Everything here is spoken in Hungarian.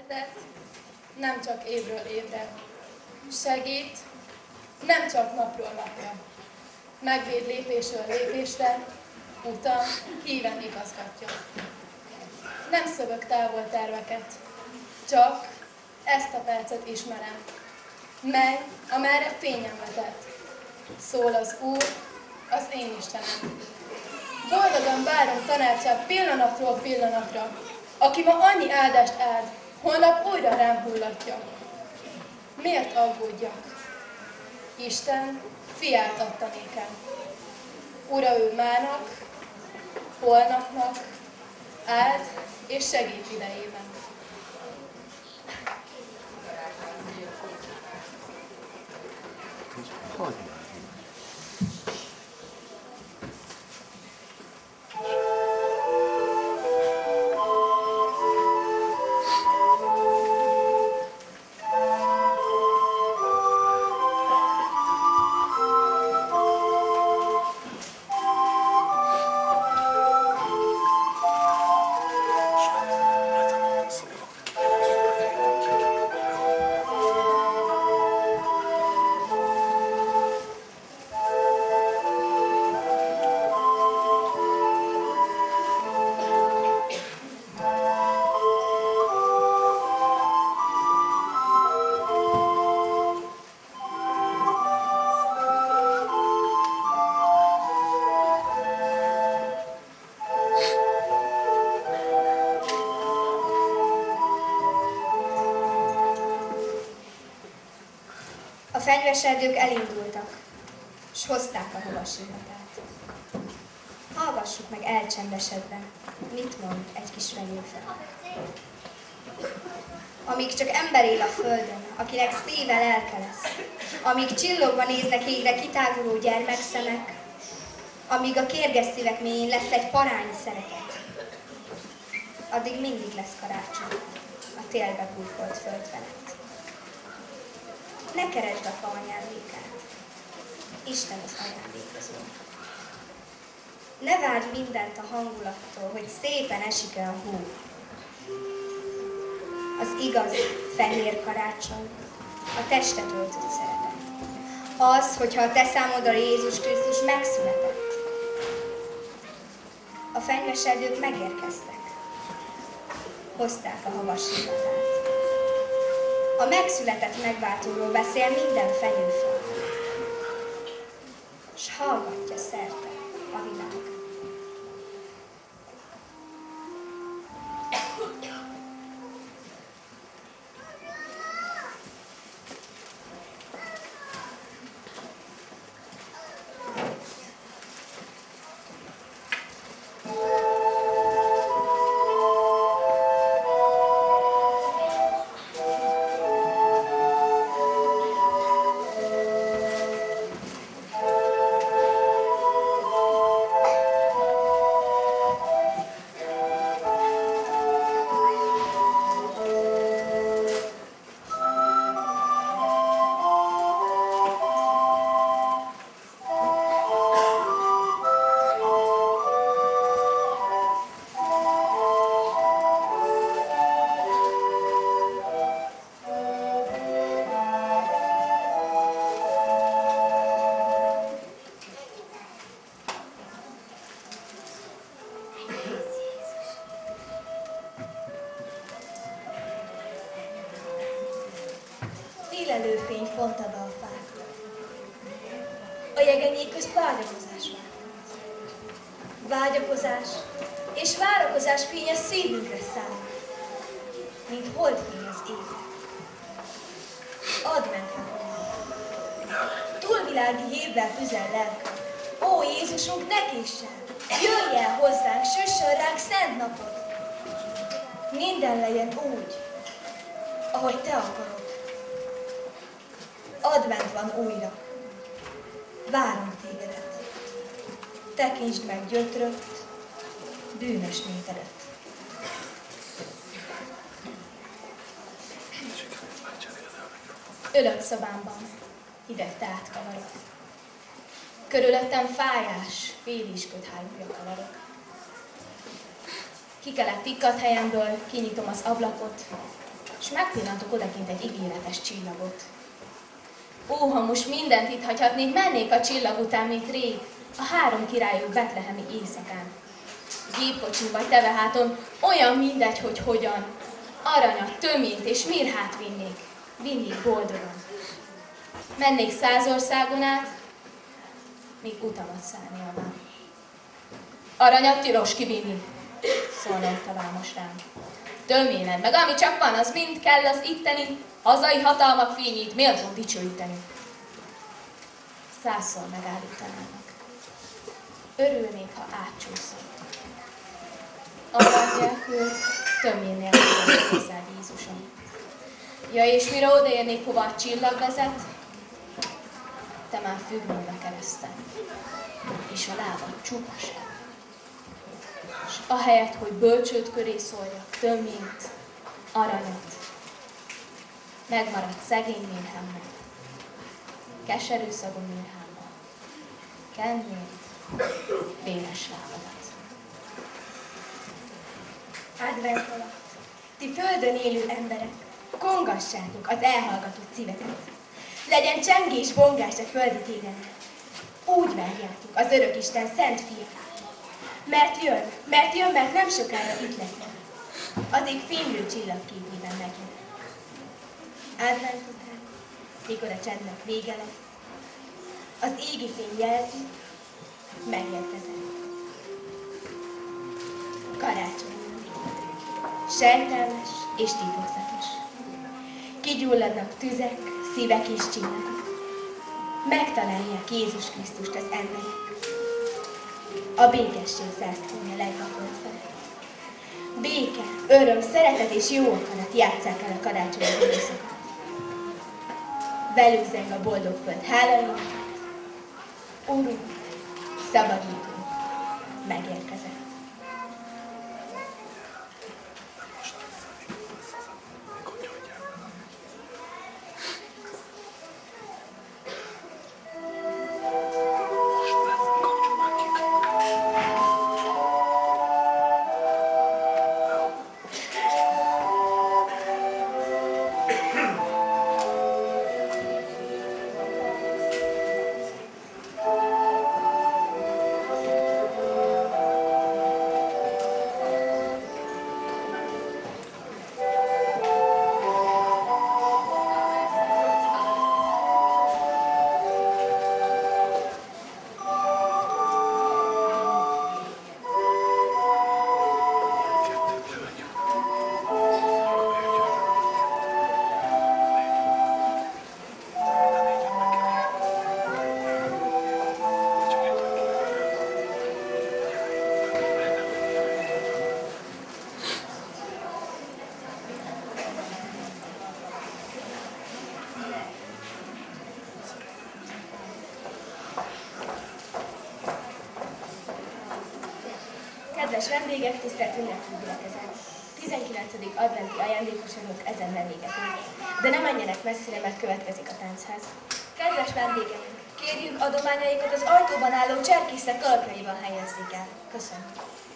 Vezet, nem csak évről évre. Segít, nem csak napról napra. Megvéd lépésről lépésre, utam, híven igazgatja. Nem szövök távol terveket, csak ezt a percet ismerem, mely, amerre fényem vetett. Szól az Úr, az én Istenem. Boldogan várom tanácsát pillanatról pillanatra, aki ma annyi áldást áld, holnap újra rám hullatja. Miért aggódjak? Isten fiát adta nékem. Ura ő mának, holnapnak, áld és segít idejében. A fenyveserdők elindultak, s hozták a lovasiratát. Hallgassuk meg elcsendesedve, mit mond egy kis fenyőfa. Amíg csak ember él a földön, akinek szíve lelke lesz, amíg csillogva néznek égre kitáguló gyermekszemek, amíg a kérges szívek mélyén lesz egy parányi szeretet, addig mindig lesz karácsony a télbe burkolt föld felett. Ne keresd a fa ajándékát, Isten az ajándékozó. Ne várj mindent a hangulattól, hogy szépen esik-e a hó. Az igaz fehér karácsony a testet öltött szeretet. Az, hogyha a te számodra Jézus Krisztus megszületett. A fenyveserdők megérkeztek, hozták a havasrivatát. A megszületett megváltóról beszél minden fenyőfa, s hallgatja szerte a világ. Élelőfény fonta be a fákra. A jegenyék közt vágyakozás vár. Vágyakozás és várakozás fénye szívünkre száll, mint holdfény az égre. Add meg túlvilági hívvel tüzel lelkünk. Ó Jézusunk, ne késsen! Jöjj el hozzánk, süssön ránk szent napod! Minden legyen úgy, ahogy te akarod. Advent van újra. Várom tégedet. Tekintsd meg gyötrött, bűnös népedet. Ülök szobámban, hideg teát kavarok. Körülöttem fájás, félis köthályúja kavarok. Kikelek tikkadt helyemből, kinyitom az ablakot, és megpillantok odakint egy ígéretes csillagot. Ó, ha most mindent itt hagyhatnék, mennék a csillag után, mint rég, a 3 királyok betlehemi éjszakán. Gépkocsin vagy teveháton, olyan mindegy, hogy hogyan. Aranyat, töményt és mirhát vinnék boldogan. Mennék 100 országon át, míg utamat szállnia. Aranyat tilos kivinni, szólott a vámos rám. Töményed meg, ami csak van, az mind kell az itteni, hazai hatalmak fényét méltó dicsőíteni. 100-szor megállítanának. Örülnék, ha átcsúszok. Arany nélkül, tömény nélkül hozzád, Jézusom. Ja, és mire odaérnék, hova a csillag vezet, te már függnél a kereszten, és a lábad csupaság. És ahelyett, hogy bölcsőd köré szóljak, töményt, aranyat, megmaradt szegény mérhemmel, keserű szagú mérhemmel, kennéd véres lábadat. Advent alatt, ti földön élő emberek, kongassátok az elhallgatott szíveket. Legyen csengés, bongás a földi téren. Úgy várjátok az Örökisten szent fiát. Mert jön, mert nem sokára itt leszek. Az ég fénylő csillagképében megjelen. Advent után, mikor a csendnek vége lesz, az égi fény jelzi, megérkezem. Karácsony. Sejtelmes és titokzatos. Kigyulladnak tüzek, szívek és csillagok. Megtalálják Jézus Krisztust az emberek. A békesség zászlója leng a föld felett. Béke, öröm, szeretet és jó akarat játsszák el a karácsonyi időszakot. Velük zeng a boldog föld hálaéneket. Úrunk, szabadítunk, megérkezett. Kedves vendégek, tisztelt ünnepi gyülekezet! 19. adventi ajándékosságunk ezen vendégetünk, de nem menjenek messzire, mert következik a táncház. Kedves vendégeink, kérjük adományaikat az ajtóban álló cserkészek kalapjaiban helyezzék el. Köszönöm.